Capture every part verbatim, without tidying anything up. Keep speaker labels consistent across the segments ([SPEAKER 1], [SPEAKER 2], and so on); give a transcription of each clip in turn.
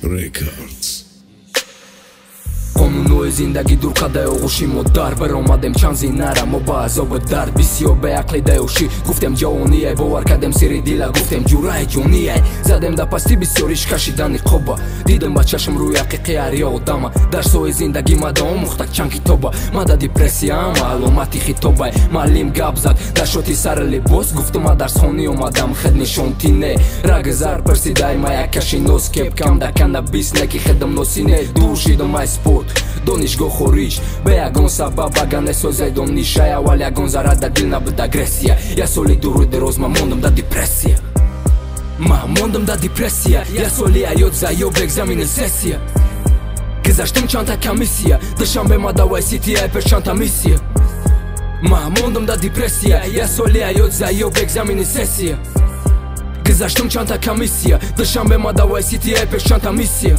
[SPEAKER 1] Records.
[SPEAKER 2] قانون زندگی دور کده و غوشی مدار برآمدم چند زیناره ما با عذاب درد بسیار به عقل دیوشی گفتم جوانیه باور کردم سری دیلا گفتم جورای جونیه زدم در پستی بسیاریش کشیدن قبا دیدم با چشم روی حقیقی اریا آدم در سوی زندگی مده آموخته چند کتابه مده دیپرسیا معلوماتی خطابه معلم گپ زد در شوتی سر لباس گفتم ما درس خونی اومدم خد نشونتی نه رگزار پرسیدای ما یکشی نوز کپ کم در کنابیس نکی خدم نوسینه دور شیدم ای спорт донишгоҳ хориҷ бе ягон сабаб ага несозедом нишай аввал ягон зара да дил набуд агрессия я соли дуру дароз ма мондам да депрессия ма мондам да депрессия я соли аёт заёб экзамени сессия гузаштам чанда комиссия душанбе ма давай сити айпер чанда миссия ма мондам да депрессия я соли аёт заёб экзамени сессия гузаштам чанда комиссия душанбе ма давай сити айпер чанда миссия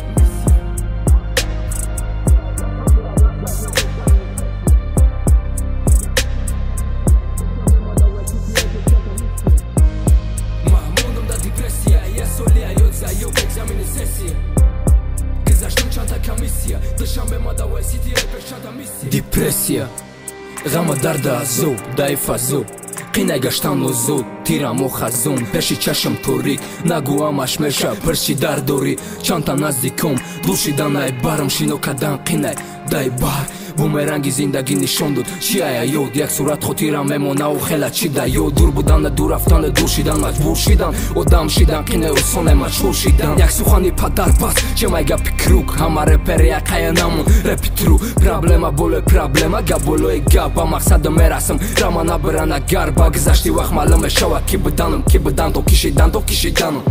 [SPEAKER 2] депрессия ғама дарда азоб даиф азоб қинай гаштану зуд тирамо хазон пеши чашм торик нагуамаш меша пирчи дар дори чанда наздиком душидан ай барам шино кадан қинай дай бар бумеранги зиндагӣ нишон дод чи ая ёд як сурат хотирам мемонаву хела чи да ёд дур буданда дур рафтанда дур шидан маҷбур шидан одам шидан қинай осоне маҷҳур шидан як сухани падар бас чемай гапи крук ҳама репери якая намон репитру проблема болои проблема гап болои гап ба мақсадам мерасам рама набирана гарба гузашти вақт маълум мешавад ки буданам ки будан то кишидан то кишиданам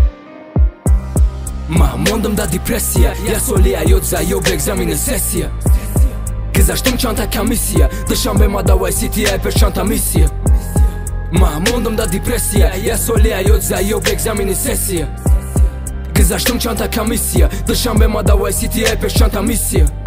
[SPEAKER 2] ма мондам да депрессия як соли аёт заёб экзамени сессия гузаштам чанда комиссия душанбе ма давай сити айпер чанда миссия ма мондам да депрессия як соли аёт заёб экзамени сессия гузаштам чанда комиссия душанбе ма давай сити айпер чанда миссия